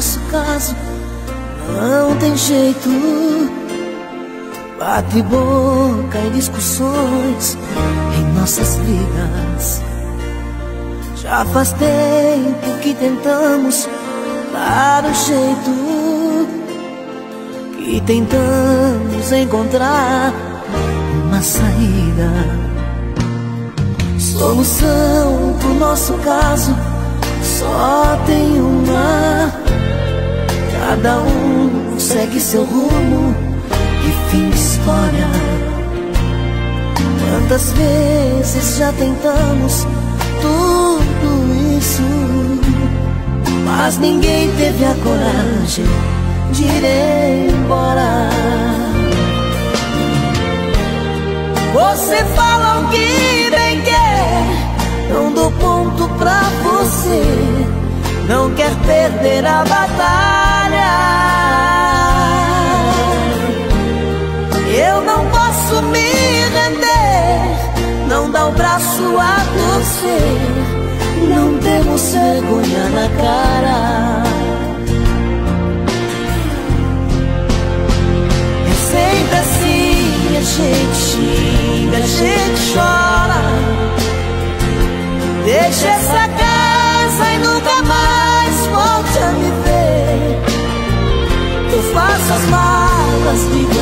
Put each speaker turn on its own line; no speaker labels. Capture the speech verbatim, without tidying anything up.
nosso caso não tem jeito. Bate boca e discussões em nossas vidas. Já faz tempo que tentamos dar um jeito, que tentamos encontrar uma saída. Solução pro nosso caso só tem uma. Cada um segue seu rumo e fim de história. Quantas vezes já tentamos tudo isso, mas ninguém teve a coragem de ir embora. Você fala o que bem quer, não dou ponto pra você, não quer perder a batalha. Eu não posso me render, não dá o braço a torcer, não temos vergonha na cara. É sempre assim, a gente xinga, a gente chora, deixa essa casa e nunca mais volte a me ver. Eu faço as malas de